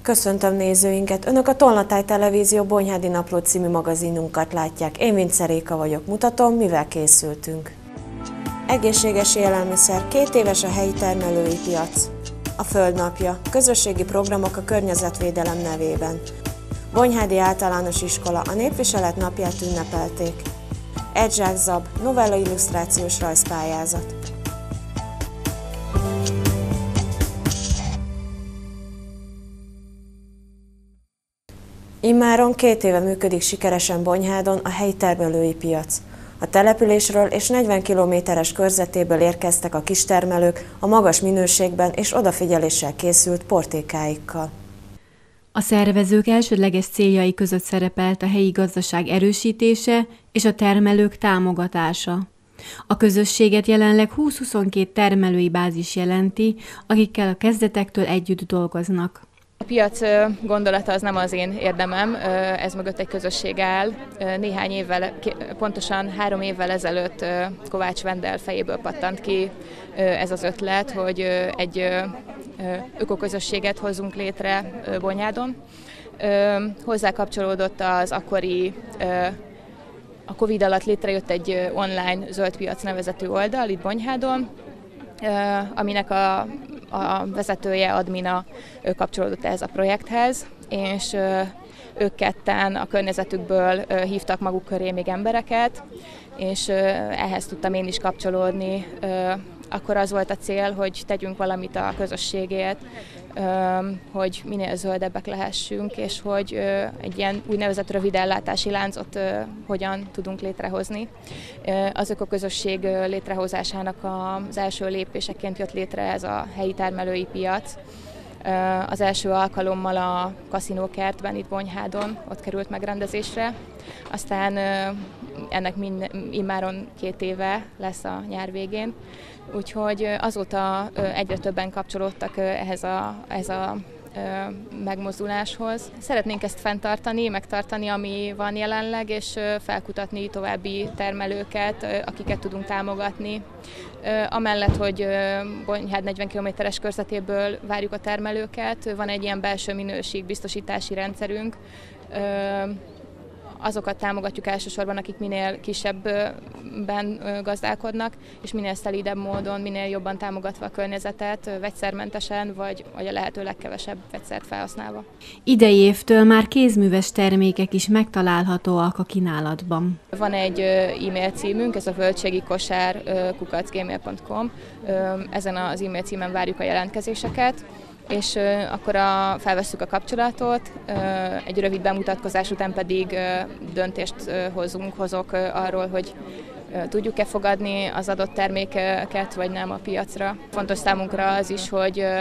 Köszöntöm nézőinket! Önök a Tolnatáj Televízió Bonyhádi Napló című magazinunkat látják. Én Vince Réka vagyok, mutatom, mivel készültünk. Egészséges élelmiszer, 2 éves a helyi termelői piac. A Földnapja, közösségi programok a környezetvédelem nevében. Bonyhádi Általános Iskola a Népviselet napját ünnepelték. Egy zsákzab, novella illusztrációs rajzpályázat. Immáron 2 éve működik sikeresen Bonyhádon a helyi termelői piac. A településről és 40 kilométeres körzetéből érkeztek a kistermelők a magas minőségben és odafigyeléssel készült portékáikkal. A szervezők elsődleges céljai között szerepelt a helyi gazdaság erősítése és a termelők támogatása. A közösséget jelenleg 20-22 termelői bázis jelenti, akikkel a kezdetektől együtt dolgoznak. A piac gondolata az nem az én érdemem, ez mögött egy közösség áll. Néhány évvel, pontosan 3 évvel ezelőtt Kovács Vendel fejéből pattant ki ez az ötlet, hogy egy ökoközösséget hozzunk létre Bonyhádon. Hozzá kapcsolódott az akkori, a Covid alatt létrejött egy online zöldpiac nevezetű oldal itt Bonyhádon, aminek a vezetője, admina kapcsolódott ehhez a projekthez, és ők ketten a környezetükből hívtak maguk köré még embereket, és ehhez tudtam én is kapcsolódni. Akkor az volt a cél, hogy tegyünk valamit a közösségért, hogy minél zöldebbek lehessünk, és hogy egy ilyen úgynevezett rövidellátási láncot hogyan tudunk létrehozni. Az ökoközösség létrehozásának az első lépéseként jött létre ez a helyi termelői piac. Az első alkalommal a kaszinókertben itt Bonyhádon ott került megrendezésre, aztán ennek immáron 2 éve lesz a nyár végén, úgyhogy azóta egyre többen kapcsolódtak ehhez a megmozduláshoz. Szeretnénk ezt fenntartani, megtartani, ami van jelenleg, és felkutatni további termelőket, akiket tudunk támogatni. Amellett, hogy Bonyhád 40 kilométeres körzetéből várjuk a termelőket, van egy ilyen belső minőségbiztosítási rendszerünk. Azokat támogatjuk elsősorban, akik minél kisebben gazdálkodnak, és minél szelídebb módon, minél jobban támogatva a környezetet, vegyszermentesen, vagy a lehető legkevesebb vegyszert felhasználva. Idei évtől már kézműves termékek is megtalálhatóak a kínálatban. Van egy e-mail címünk, ez a völdségikosár@gmail.com. Ezen az e-mail címen várjuk a jelentkezéseket, és akkor felvesszük a kapcsolatot, egy rövid bemutatkozás után pedig döntést hozok arról, hogy tudjuk-e fogadni az adott termékeket, vagy nem a piacra. Fontos számunkra az is,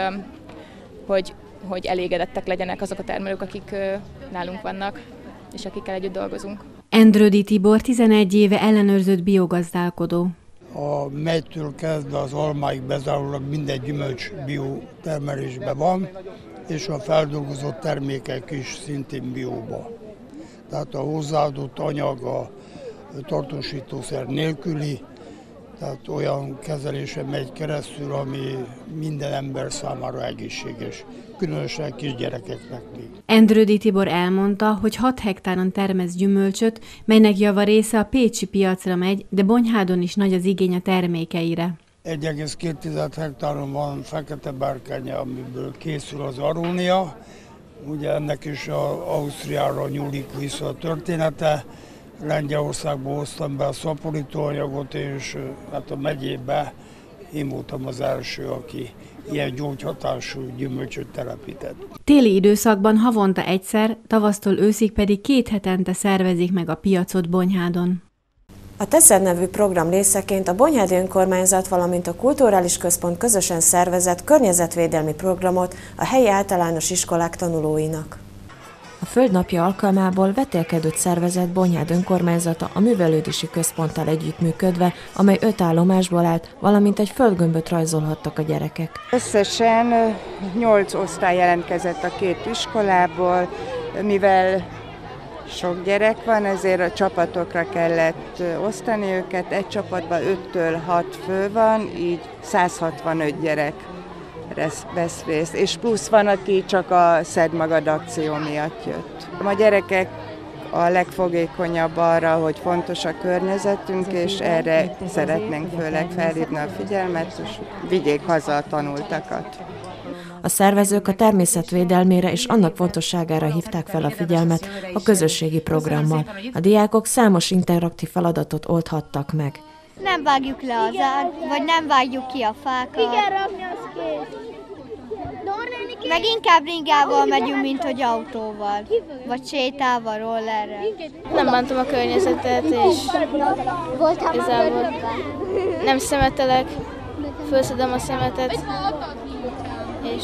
hogy elégedettek legyenek azok a termelők, akik nálunk vannak, és akikkel együtt dolgozunk. Endrődi Tibor 11 éve ellenőrzött biogazdálkodó. A megytől kezdve az almáig bezárólag minden gyümölcs biotermelésben van, és a feldolgozott termékek is szintén bióba. Tehát a hozzáadott anyag a tartósítószer nélküli, tehát olyan kezelése megy keresztül, ami minden ember számára egészséges, különösen kisgyerekeknek még. Endrődi Tibor elmondta, hogy 6 hektáron termesz gyümölcsöt, melynek javarésze a pécsi piacra megy, de Bonyhádon is nagy az igény a termékeire. 1,2 hektáron van fekete bárkánya, amiből készül az arónia. Ugye ennek is Ausztriára nyúlik vissza a története. Lengyelországból hoztam be a szaporítóanyagot, és hát a megyébe én voltam az első, aki ilyen gyógyhatású gyümölcsöt telepített. Téli időszakban havonta egyszer, tavasztól őszig pedig 2 hetente szervezik meg a piacot Bonyhádon. A Teszed nevű program részeként a Bonyhádi Önkormányzat, valamint a Kulturális Központ közösen szervezett környezetvédelmi programot a helyi általános iskolák tanulóinak. A Földnapja alkalmából vetélkedőt szervezett Bonyhád önkormányzata a művelődési központtal együttműködve, amely 5 állomásból állt, valamint egy földgömböt rajzolhattak a gyerekek. Összesen 8 osztály jelentkezett a 2 iskolából, mivel sok gyerek van, ezért a csapatokra kellett osztani őket. Egy csapatban 5-től 6 fő van, így 165 gyerek vesz részt, és plusz van, aki csak a Szedd Magad akció miatt jött. A gyerekek a legfogékonyabb arra, hogy fontos a környezetünk, és erre szeretnénk főleg felhívni a figyelmet, és vigyék haza a tanultakat. A szervezők a természet védelmére és annak fontosságára hívták fel a figyelmet a közösségi programmal. A diákok számos interaktív feladatot oldhattak meg. Nem vágjuk le az vagy nem vágjuk ki a fákat. Meg inkább ringával megyünk, mint hogy autóval, vagy sétával, rollerrel. Nem bántom a környezetet, és igazából nem szemetelek, felszedem a szemetet, és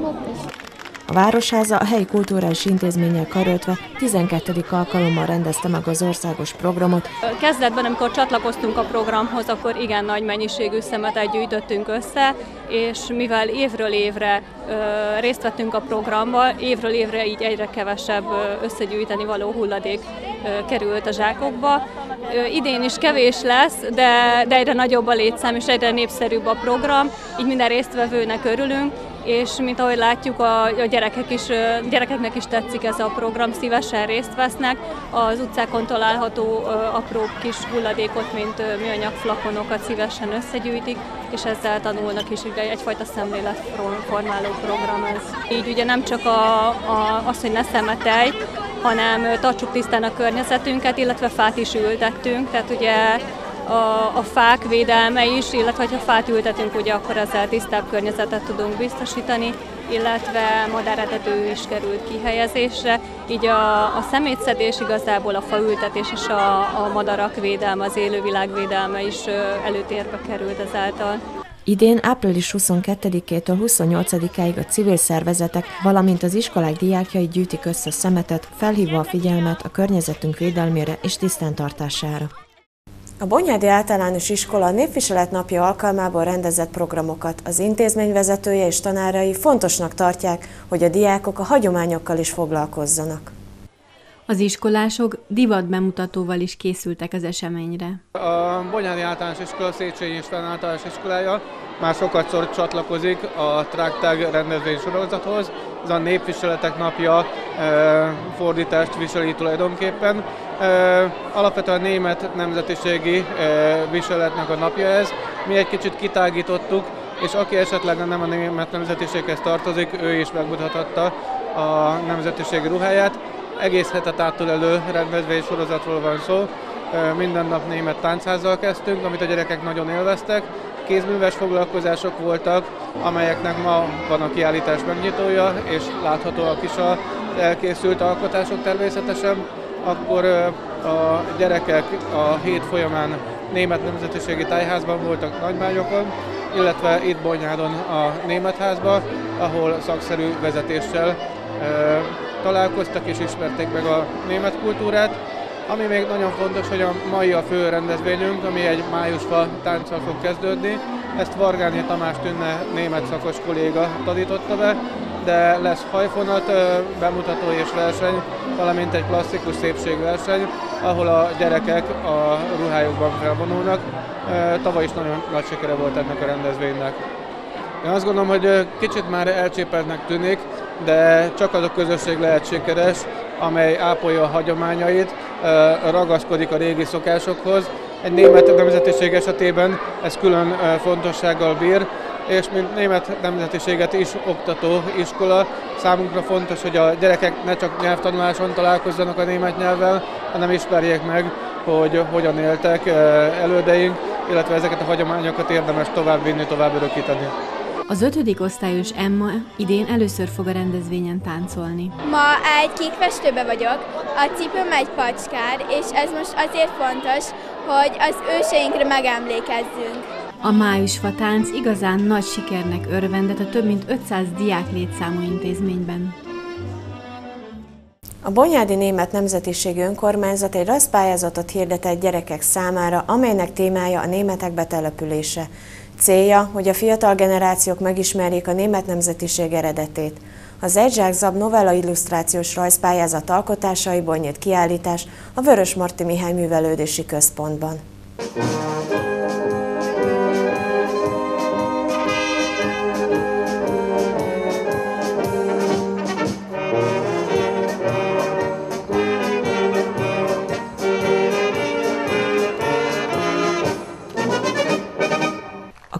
A Városháza a helyi kulturális intézménnyel karöltve 12. alkalommal rendezte meg az országos programot. Kezdetben, amikor csatlakoztunk a programhoz, akkor igen nagy mennyiségű szemetet gyűjtöttünk össze, és mivel évről évre részt vettünk a programban, évről évre így egyre kevesebb összegyűjteni való hulladék került a zsákokba. Idén is kevés lesz, de egyre nagyobb a létszám és egyre népszerűbb a program, így minden résztvevőnek örülünk, és mint ahogy látjuk, a gyerekeknek is tetszik ez a program, szívesen részt vesznek. Az utcákon található apró kis hulladékot, mint műanyag flakonokat szívesen összegyűjtik, és ezzel tanulnak is, ugye egyfajta szemléletformáló program ez. Így ugye nem csak az, hogy ne szemetelj, hanem tartsuk tisztán a környezetünket, illetve fát is ültettünk, tehát ugye a fák védelme is, illetve ha fát ültetünk, ugye akkor ezzel tisztább környezetet tudunk biztosítani, illetve madáretető is került kihelyezésre. Így a szemétszedés, igazából a faültetés és a madarak védelme, az élővilág védelme is előtérbe került ezáltal. Idén április 22-től 28-áig a civil szervezetek, valamint az iskolák diákjai gyűjtik össze a szemetet, felhívva a figyelmet a környezetünk védelmére és tisztántartására. A Bonyhádi Általános Iskola a Népviselet napja alkalmából rendezett programokat. Az intézmény vezetője és tanárai fontosnak tartják, hogy a diákok a hagyományokkal is foglalkozzanak. Az iskolások divatbemutatóval is készültek az eseményre. A Bonyhádi Általános Iskola Széchenyi István Általános Iskolája már sokatszor csatlakozik a Trágtág rendezvény sorozathoz. Ez a Népviseletek napja fordítást viseli tulajdonképpen. Alapvetően német nemzetiségi viseletnek a napja ez. Mi egy kicsit kitágítottuk, és aki esetleg nem a német nemzetiséghez tartozik, ő is megmutathatta a nemzetiségi ruháját. Egész hetet átölelő rendezvény sorozatról van szó. Minden nap német táncházzal kezdtünk, amit a gyerekek nagyon élveztek. Kézműves foglalkozások voltak, amelyeknek ma van a kiállítás megnyitója, és láthatóak is az elkészült alkotások természetesen. Akkor a gyerekek a hét folyamán német nemzetiségi tájházban voltak Nagymányokon, illetve itt Bonyhádon a Német Házban, ahol szakszerű vezetéssel találkoztak és ismerték meg a német kultúrát. Ami még nagyon fontos, hogy a mai a fő rendezvényünk, ami egy májusfa tánccal fog kezdődni. Ezt Vargányi Tamás Tünne német szakos kolléga tanította be, de lesz hajfonat, bemutató és verseny, valamint egy klasszikus szépségverseny, ahol a gyerekek a ruhájukban felvonulnak. Tavaly is nagyon nagy sikere volt ennek a rendezvénynek. Én azt gondolom, hogy kicsit már elcsépeltnek tűnik, de csak az a közösség lehet sikeres, amely ápolja a hagyományait, ragaszkodik a régi szokásokhoz. Egy német nemzetiség esetében ez külön fontossággal bír, és mint német nemzetiséget is oktató iskola, számunkra fontos, hogy a gyerekek ne csak nyelvtanuláson találkozzanak a német nyelvvel, hanem ismerjék meg, hogy hogyan éltek elődeink, illetve ezeket a hagyományokat érdemes továbbvinni, tovább örökíteni. Az 5. osztályos Emma idén először fog a rendezvényen táncolni. Ma egy kékfestőbe vagyok, a cipőm egy pacskár, és ez most azért fontos, hogy az őseinkre megemlékezzünk. A májusfa tánc igazán nagy sikernek örvendett a több mint 500 diák létszámú intézményben. A Bonyhádi Német Nemzetiségi Önkormányzat egy rajzpályázatot hirdetett gyerekek számára, amelynek témája a németek betelepülése. Célja, hogy a fiatal generációk megismerjék a német nemzetiség eredetét. Az Egy zsák-zab novella illusztrációs rajzpályázat alkotásaiból nyílt kiállítás a Vörösmarty Mihály Művelődési Központban.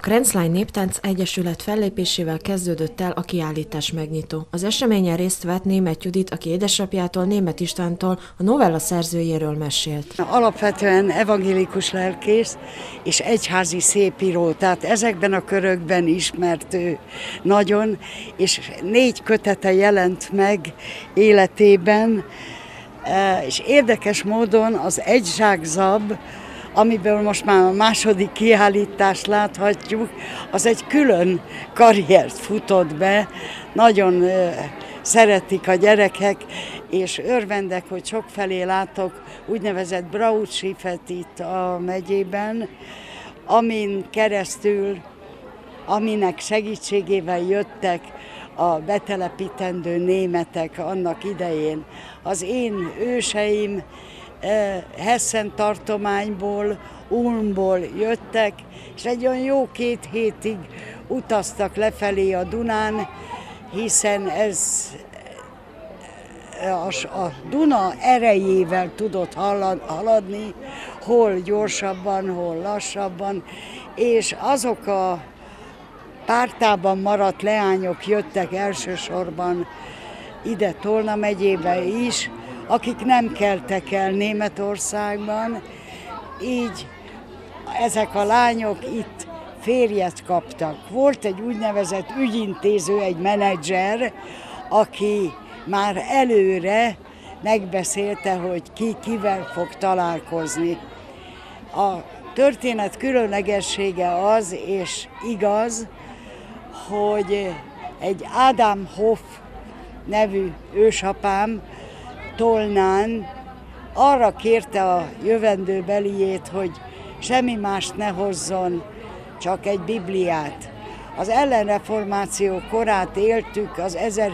Krenclány Néptánc Egyesület fellépésével kezdődött el a kiállítás megnyitó. Az eseményen részt vett Németh Judit, aki édesapjától, Németh Istvántól, a novella szerzőjéről mesélt. Alapvetően evangélikus lelkész és egyházi szépíró, tehát ezekben a körökben ismert ő nagyon, és 4 kötete jelent meg életében, és érdekes módon az Egy zsák zab, amiből most már a második kiállítást láthatjuk, az egy külön karriert futott be, nagyon szeretik a gyerekek, és örvendek, hogy sokfelé látok úgynevezett Brautschifet itt a megyében, amin keresztül, aminek segítségével jöttek a betelepítendő németek annak idején. Az én őseim Hessen tartományból, Ulmból jöttek, és egy olyan jó 2 hétig utaztak lefelé a Dunán, hiszen ez a Duna erejével tudott haladni, hol gyorsabban, hol lassabban, és azok a pártában maradt leányok jöttek elsősorban ide Tolna megyébe is, akik nem keltek el Németországban, így ezek a lányok itt férjet kaptak. Volt egy úgynevezett ügyintéző, egy menedzser, aki már előre megbeszélte, hogy ki kivel fog találkozni. A történet különlegessége az, és igaz, hogy egy Ádám Hoff nevű ősapám Tolnán arra kérte a jövendőbeliét, hogy semmi mást ne hozzon, csak egy Bibliát. Az ellenreformáció korát éltük az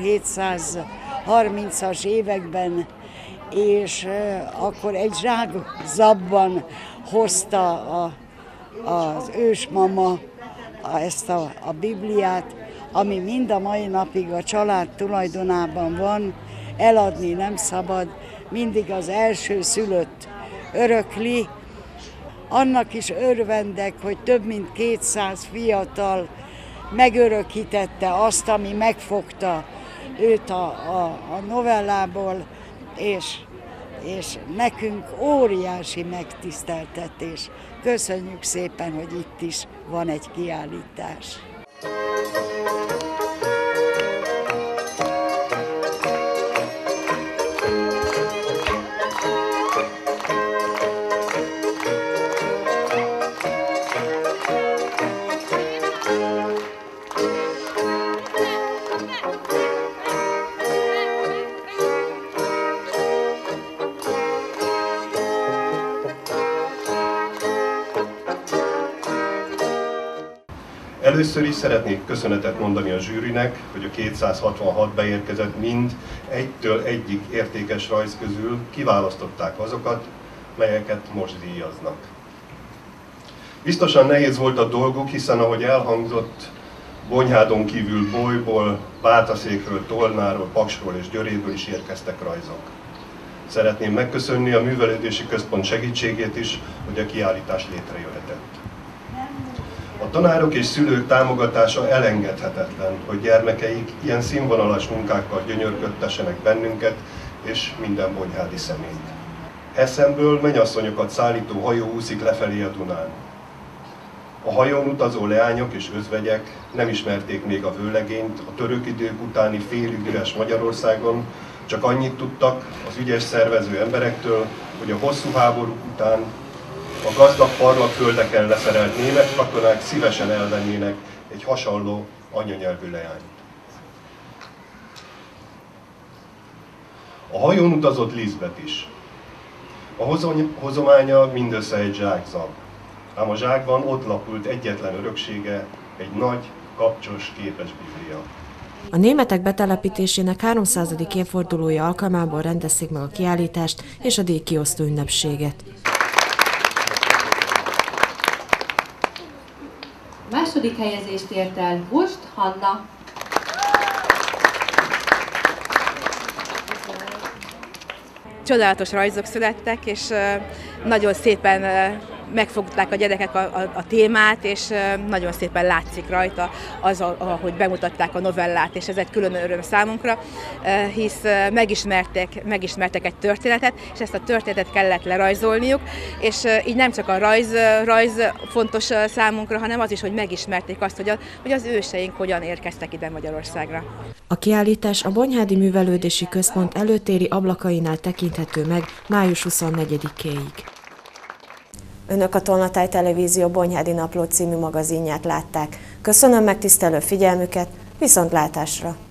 1730-as években, és akkor egy zsák zabban hozta az ősmama ezt a Bibliát, ami mind a mai napig a család tulajdonában van, eladni nem szabad, mindig az első szülött örökli. Annak is örvendek, hogy több mint 200 fiatal megörökítette azt, ami megfogta őt a novellából, és nekünk óriási megtiszteltetés. Köszönjük szépen, hogy itt is van egy kiállítás. Először is szeretnék köszönetet mondani a zsűrinek, hogy a 266 beérkezett mind 1-től 1-ig értékes rajz közül kiválasztották azokat, melyeket most díjaznak. Biztosan nehéz volt a dolguk, hiszen ahogy elhangzott, Bonyhádon kívül Bolyból, Bátaszékről, Tolnáról, Paksról és Győréből is érkeztek rajzok. Szeretném megköszönni a Művelődési Központ segítségét is, hogy a kiállítás létrejöhetett. A tanárok és szülők támogatása elengedhetetlen, hogy gyermekeik ilyen színvonalas munkákkal gyönyörködtessenek bennünket és minden bonyhádi személyt. Hessenből mennyasszonyokat szállító hajó úszik lefelé a Dunán. A hajón utazó leányok és özvegyek nem ismerték még a vőlegényt a török idők utáni félig üres Magyarországon, csak annyit tudtak az ügyes szervező emberektől, hogy a hosszú háborúk után a gazdag parlagföldeken leszerelt német katonák szívesen elvennének egy hasonló anyanyelvű leányt. A hajón utazott Lisbeth is. A hozománya mindössze egy zsákzab, ám a zsákban ott lapult egyetlen öröksége, egy nagy, kapcsos, képes Biblia. A németek betelepítésének 300. évfordulója alkalmából rendezték meg a kiállítást és a díjkiosztó ünnepséget. Második helyezést ért el Vost Hanna. Csodálatos rajzok születtek, és nagyon szépen megfogták a gyerekek a témát, és nagyon szépen látszik rajta az, ahogy bemutatták a novellát, és ez egy külön öröm számunkra, hisz megismertek egy történetet, és ezt a történetet kellett lerajzolniuk, és így nem csak a rajz fontos számunkra, hanem az is, hogy megismerték azt, hogy az őseink hogyan érkeztek ide Magyarországra. A kiállítás a Bonyhádi Művelődési Központ előtéri ablakainál tekinthető meg május 24-éig. Önök a Tolnatáj Televízió Bonyhádi Napló című magazinját látták. Köszönöm megtisztelő figyelmüket, viszontlátásra!